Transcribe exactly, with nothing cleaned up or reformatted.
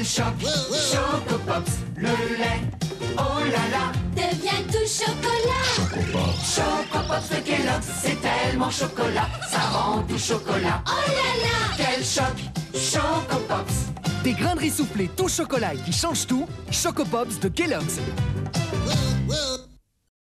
choc. Choco Pops, le lait, oh là là, devient tout chocolat. Choco Pops de Kellogg's, c'est tellement chocolat, ça rend tout chocolat. Oh là là, Quel choc, Choco Pops. Des graineries soufflées tout chocolat et qui changent tout, Choco Pops de Kellogg's. Whoa, whoa.